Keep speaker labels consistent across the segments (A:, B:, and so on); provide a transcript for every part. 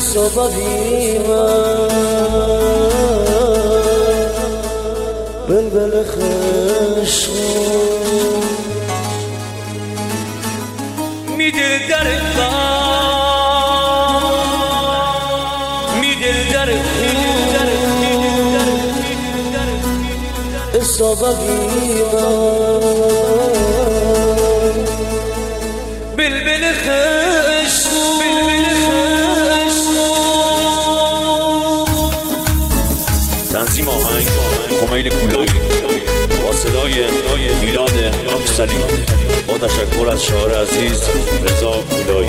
A: صبابيما بلبل خشم میدل در میدل در صبابيما بلبل خشم تنظیم آهنگ خمیل کولایی با صدای میلاد افسری با تشکر از شاعر عزیز رضا کولایی.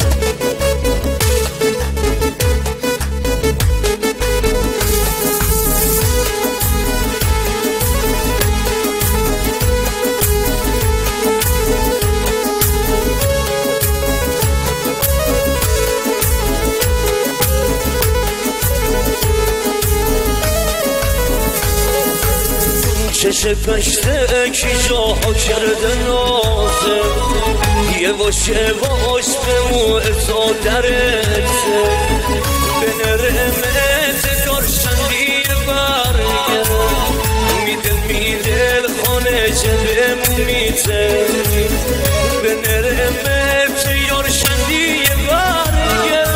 A: چش پشته کی جاها کرده نازه یه باشه باش به مو ازا درته به نرمت دارشندی برگه میدل خانه جبه میته به نرمت یارشندی برگه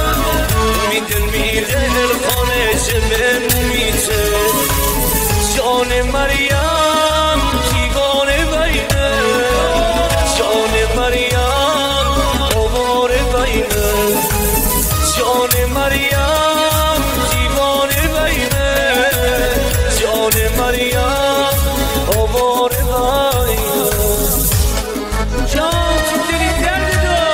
A: میدل خانه جبه میته جان مریم دیوانه بینه جان مریم آواره بینه جان مریم دیوانه بینه جان مریم آواره بینه جان تو دلی درد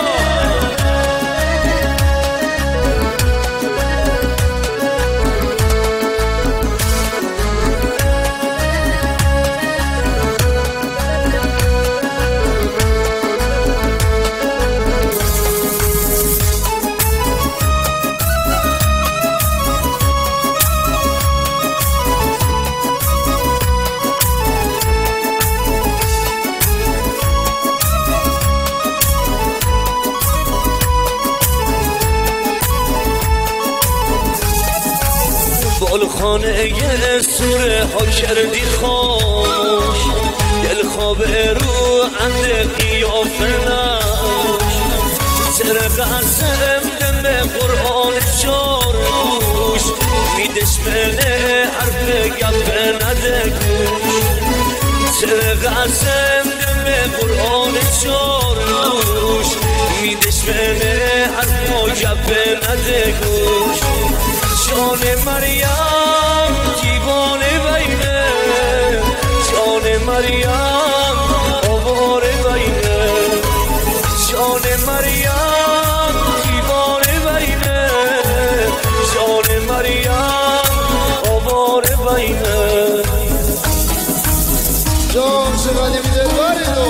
A: بالخانه یه سوره ها کردی خاموش دل خواب رو انده قیافه نش سر قسم دم قرآن چارموش میدش منه حرف گپ نده گوش سر قسم دم قرآن چارموش میدش منه حرف گپ نده گوش جان مریم دیوانه بینه جان مریم آواره بینه جان مریم دیوانه بینه جان مریم آواره بینه
B: جان شما نمیده باری دو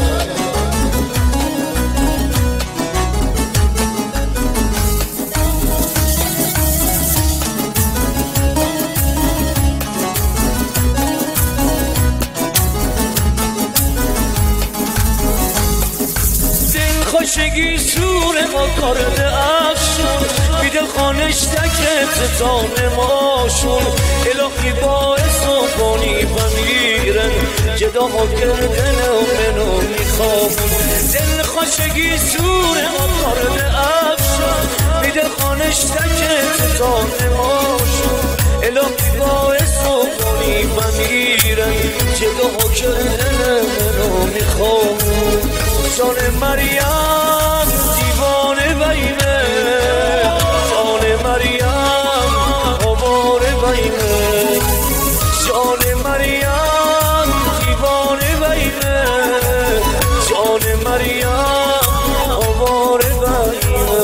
A: خوشگی سور ما کارده افشون بیده خانش تکت تانه ماشون الهی باعث و بانی و میرن جدا ها کردن و منو میخوابون دل خوشگی سور ما کارده افشون بیده خانش تکت تانه ماشون الهی باعث و بانی و میرن جدا ها کردن و منو میخوابون جان مریم دیوانه بینه جان مریم آواره بینه جان مریم دیوانه بینه جان مریم آواره بینه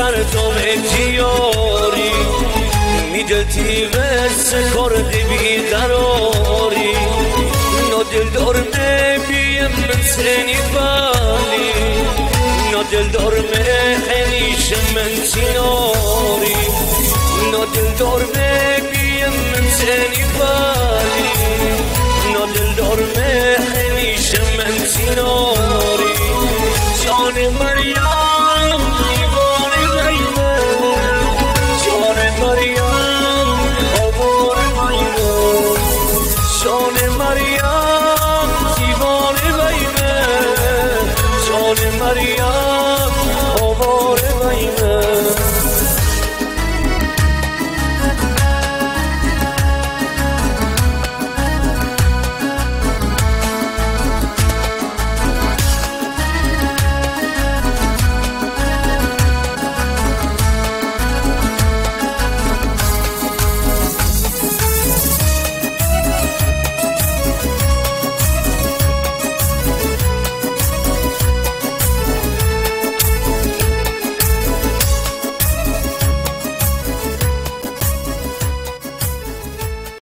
A: سردم اتیاری میدلتی وسه کرده بیقراری نادل دارمه بیم من سنی بالی نادل دارمه هنیش من تیناری نادل دارمه بیم من سنی بالی